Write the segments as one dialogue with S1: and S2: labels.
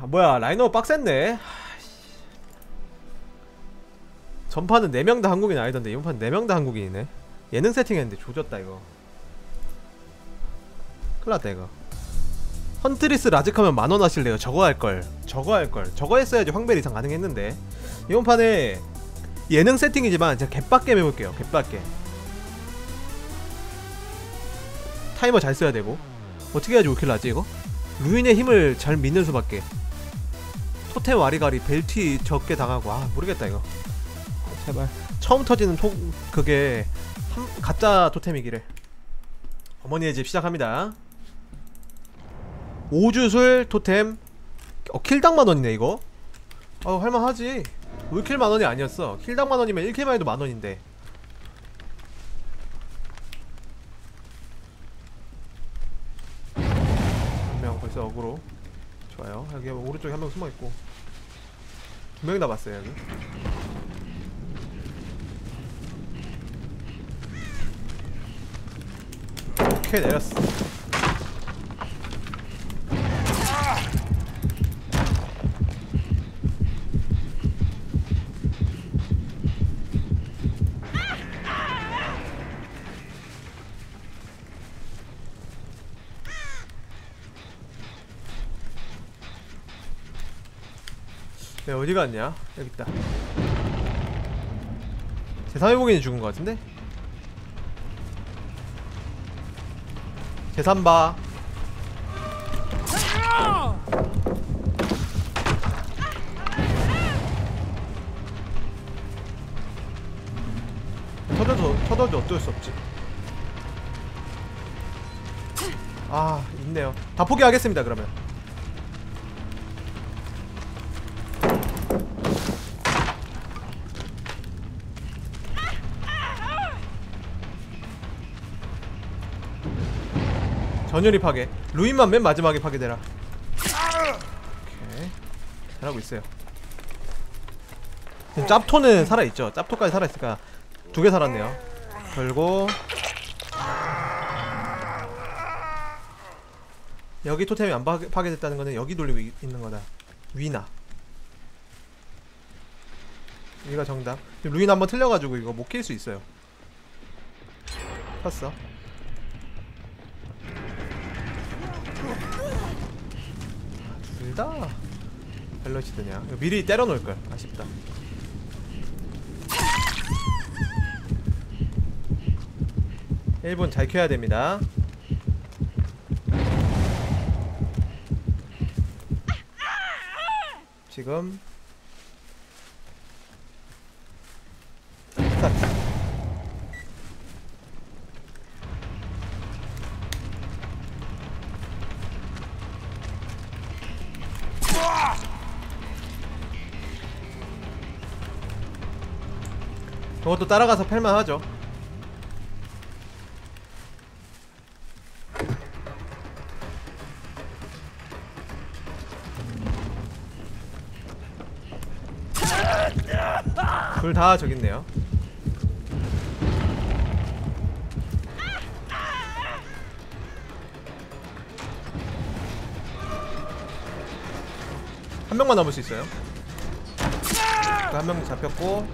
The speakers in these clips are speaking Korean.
S1: 뭐야 라인업 빡셌네. 전판은 4명 다 한국인 아니던데 이번판 4명 다 한국인이네. 예능 세팅했는데 조졌다 이거. 큰일났다 이거. 헌트리스 라직하면 만원 하실래요? 저거 할걸. 저거 했어야지 황벨 이상 가능했는데. 이번판에 예능 세팅이지만 제가 개빡게 해볼게요. 개빡게. 타이머 잘 써야 되고. 어떻게 해야지 올킬 나지 이거? 루인의 힘을 잘 믿는 수밖에. 토템 와리가리 벨티 적게 당하고. 아 모르겠다 이거. 제발 처음 터지는 그게 가짜 토템이기래. 어머니의 집 시작합니다. 5주술 토템. 킬당 만원이네 이거. 할만하지. 5킬 만원이 아니었어. 킬당 만원이면 1킬만 해도 만원인데. 한 명 벌써 어그로. 좋아요. 여기 오른쪽에 한 명 숨어있고 2명 남았어요 여기. 오케이 내렸어. 야 어디 갔냐? 여기 있다. 제3회복인이 죽은 것 같은데? 제3바. 터져도 어쩔 수 없지. 아 있네요. 다 포기하겠습니다 그러면. 전열이 파괴. 루인만 맨 마지막에 파괴되라. 오케이 잘하고 있어요. 지금 짭토는 살아있죠. 짭토까지 살아있으니까 2개 살았네요. 걸고 여기 토템이 안 파괴됐다는 거는 여기 돌리고 있는 거다. 위나 여기가 정답. 루인 한번 틀려가지고 이거 못 킬 수 있어요. 컸어. 둘다 밸런시드냐. 미리 때려놓을걸. 아쉽다. (1분) 잘 켜야 됩니다. 지금 스타트. 그것도 따라가서 팰만 하죠. 둘 다 저기 있네요. 한 명만 남을 수 있어요. 그 한 명 잡혔고.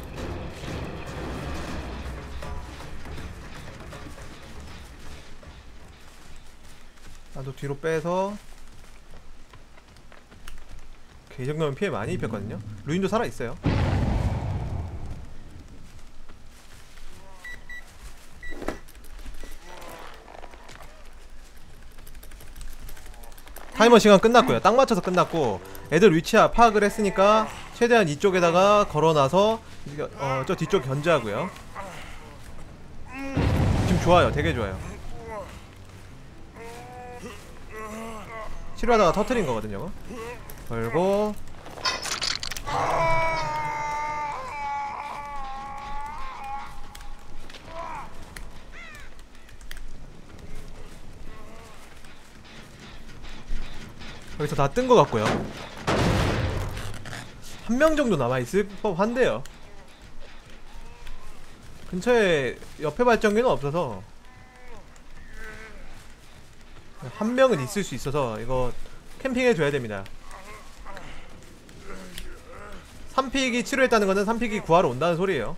S1: 나도 뒤로 빼서. 오케이, 이 정도면 피해 많이 입혔거든요. 루인도 살아있어요. 타이머 시간 끝났고요. 딱 맞춰서 끝났고 애들 위치 파악을 했으니까 최대한 이쪽에다가 걸어놔서 저 뒤쪽 견제하고요. 지금 좋아요. 되게 좋아요. 치료하다가 터트린 거거든요. 걸고 여기서 다 뜬 거 같고요. 한 명 정도 남아있을 법한데요. 근처에 옆에 발전기는 없어서 한 명은 있을 수 있어서 이거 캠핑해줘야 됩니다. 3픽이 치료했다는 거는 3픽이 구하러 온다는 소리예요.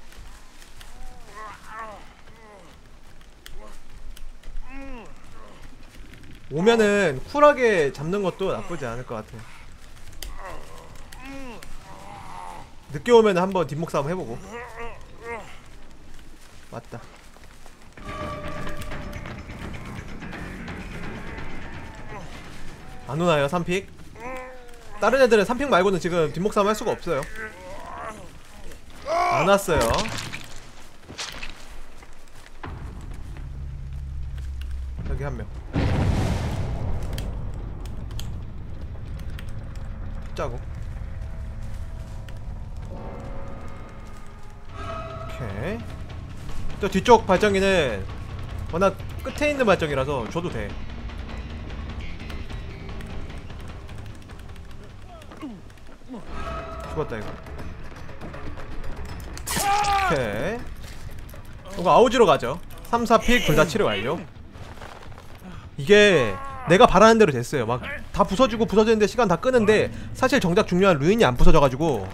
S1: 오면은 쿨하게 잡는 것도 나쁘지 않을 것 같아요. 늦게 오면 한번 뒷목 싸움 해보고. 맞다. 안 오나요 3픽? 다른 애들은 3픽 말고는 지금 뒷목 싸움 할 수가 없어요. 안 왔어요. 여기 한 명. 짜고. 오케이. 저 뒤쪽 발전기는 워낙 끝에 있는 발전기라서 줘도 돼. 죽었다 이거. 오케이. 이거 아우지로 가죠. 3, 4픽 둘 다 치료 완료. 이게 내가 바라는 대로 됐어요. 막 다 부서지고 부서지는데 시간 다 끄는데 사실 정작 중요한 루인이 안 부서져가지고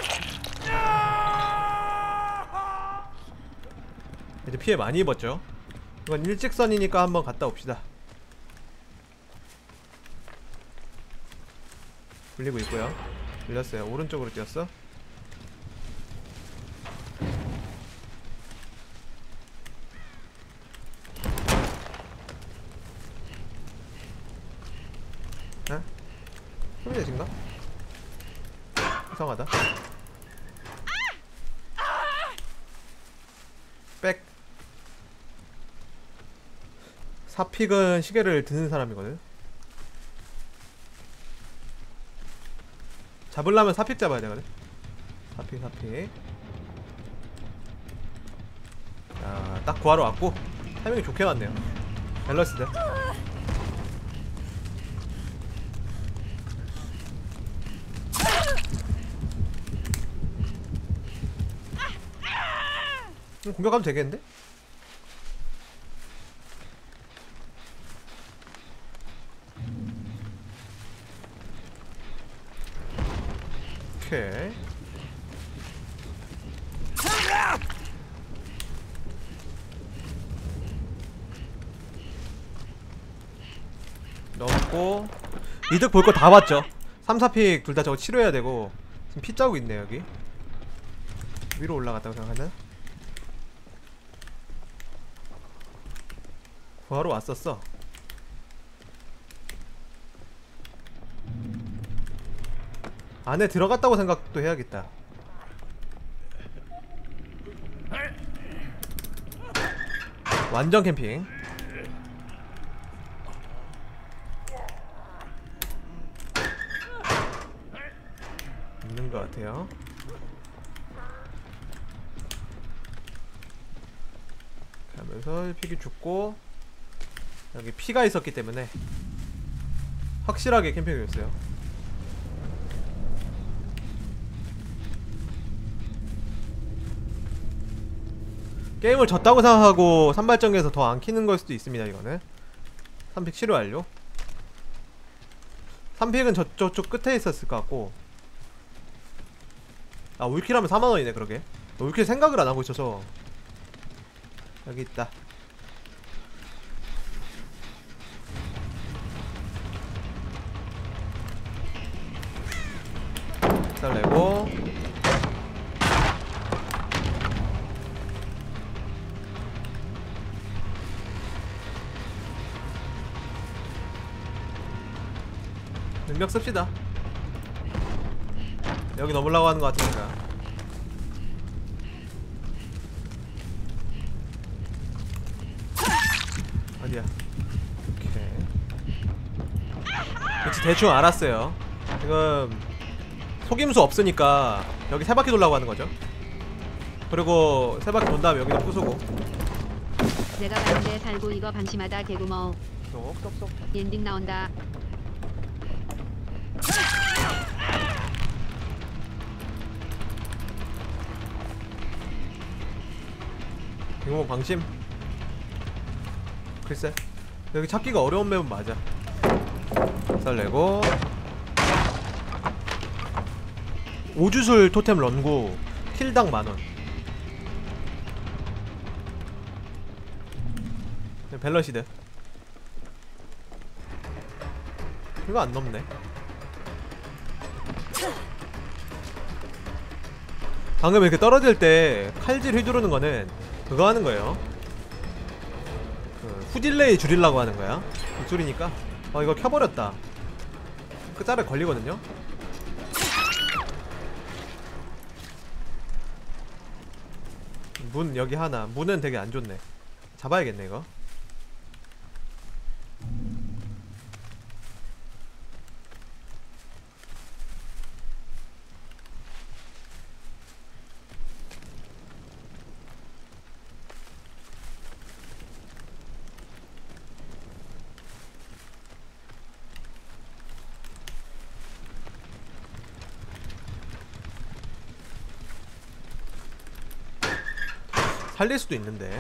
S1: 이제 피해 많이 입었죠. 이건 일직선이니까 한번 갔다 옵시다. 불리고 있고요. 불렸어요. 오른쪽으로 뛰었어. 에? 소리내신가? 이상하다. 백. 4픽은 시계를 드는 사람이거든. 잡으려면 4픽 잡아야 되거든. 4픽 4픽. 자, 딱 구하러 왔고 타이밍이 좋게 왔네요. 밸런스들. 공격하면 되겠는데? 오케이. 넣었고 이득 볼 거 다 봤죠. 3, 4픽 둘 다 저거 치료해야 되고 지금 피 짜고 있네. 여기 위로 올라갔다고 생각하나? 구하러 왔었어. 안에 들어갔다고 생각도 해야겠다. 완전 캠핑. 있는 것 같아요. 하면서 1픽이 죽고 여기 피가 있었기 때문에 확실하게 캠핑이었어요. 게임을 졌다고 생각하고 산발전기에서 더 안 키는 걸 수도 있습니다. 이거는 3픽 치료 완료. 3픽은 저쪽 끝에 있었을 것 같고. 아, 울킬하면 4만원이네. 그러게 울킬 생각을 안 하고 있어서. 여기 있다. 잘 내고 능력 씁시다. 여기 넘으려고 하는 것 같으니까. 어디야? 오케이. 그치, 대충 알았어요. 지금 속임수 없으니까 여기 세 바퀴 돌라고 하는 거죠. 그리고 세 바퀴 돈 다음에 여기도 부수고.
S2: 내가 가는데 살고 이거 방심하다 개구멍.
S1: 쏙쏙쏙.
S2: 엔딩 나온다.
S1: 개구멍 방심? 글쎄 여기 찾기가 어려운 맵은 맞아. 쌀 내고 오주술 토템 런구 킬당 만원. 밸런시드 이거 안 넘네. 방금 이렇게 떨어질 때 칼질 휘두르는 거는 그거 하는 거예요. 그 후딜레이 줄이려고 하는 거야. 빗소리니까. 이거 켜버렸다. 끝자락에 걸리거든요. 문 여기 하나. 문은 되게 안 좋네. 잡아야겠네 이거. 살릴 수도 있는데.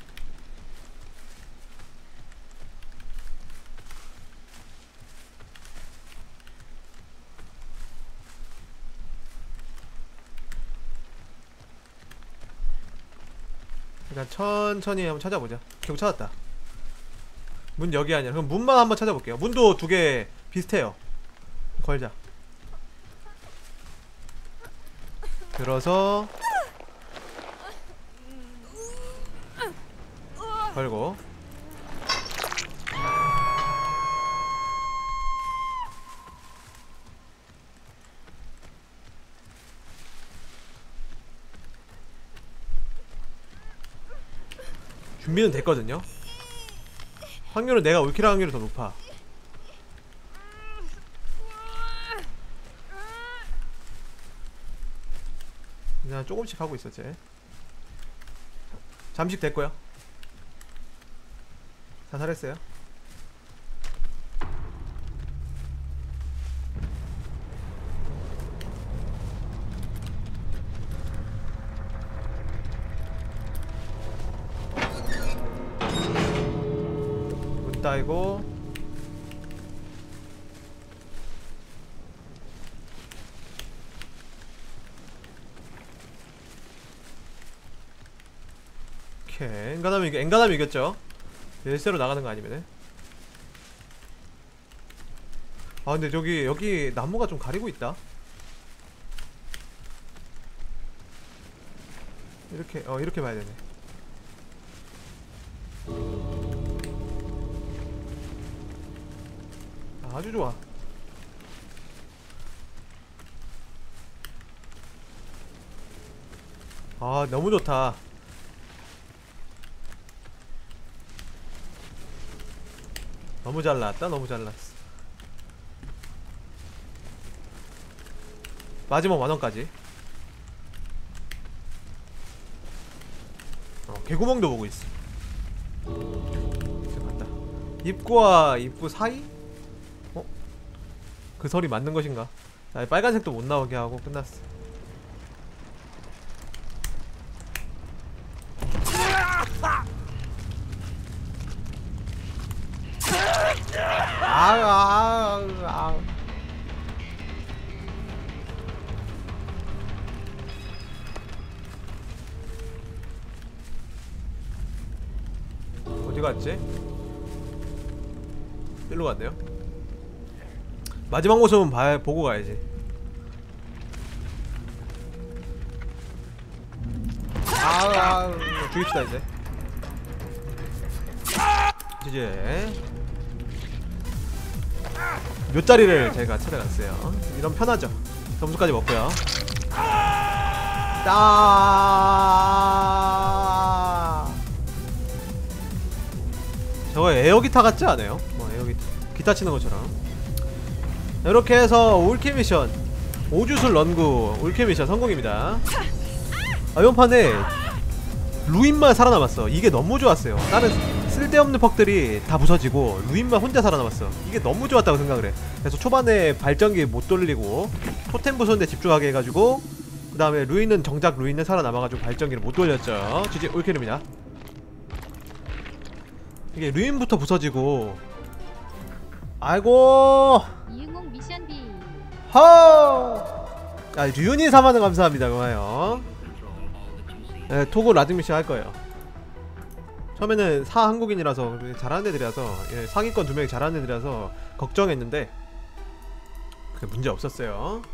S1: 일단 천천히 한번 찾아보자. 결국 찾았다. 문 여기 아니야. 그럼 문만 한번 찾아볼게요. 문도 두 개 비슷해요. 걸자. 들어서 걸고. 준비는 됐거든요. 확률은 내가 올킬 확률이 더 높아. 그냥 조금씩 하고 있어 쟤. 잠식 됐고요. 자살했어요. 문 따이고. 오케이. 엔간하면 이겼죠. 열쇠로 나가는 거 아니면은. 근데 여기 나무가 좀 가리고 있다. 이렇게 봐야 되네. 아주 좋아. 너무 좋다. 너무 잘 나왔다. 너무 잘 나왔어. 마지막 만원까지. 개구멍도 보고 있어. 간다. 입구와 입구 사이? 그 설이 맞는 것인가? 빨간색도 못 나오게 하고 끝났어. 어디 갔지? 일로 갔네요. 마지막 모습은 보고 가야지. 죽입시다 이제. 몇 자리를 제가 찾아갔어요. 이런 편하죠. 점수까지 먹고요. 저거 에어기타 같지 않아요? 기타 치는 것처럼. 이렇게 해서 올킬 미션 오주술 런구 올킬 미션 성공입니다. 이번 판에 루인만 살아남았어. 이게 너무 좋았어요. 다른 쓸데없는 퍽들이 다 부서지고 루인만 혼자 살아남았어. 이게 너무 좋았다고 생각을 해. 그래서 초반에 발전기 못 돌리고 토템 부수는데 집중하게 해가지고, 그 다음에 정작 루인은 살아남아가지고 발전기를 못 돌렸죠. GG 올킬입니다. 이게 루인부터 부서지고. 아이고
S2: 이응옥 미션 B.
S1: 허 아 류니 4만원 감사합니다. 고마워요. 네, 토고 라딩미션 할 거예요. 처음에는 사 한국인이라서 잘하는 애들이라서 예, 상위권 2명이 잘하는 애들이라서 걱정했는데 그 문제 없었어요.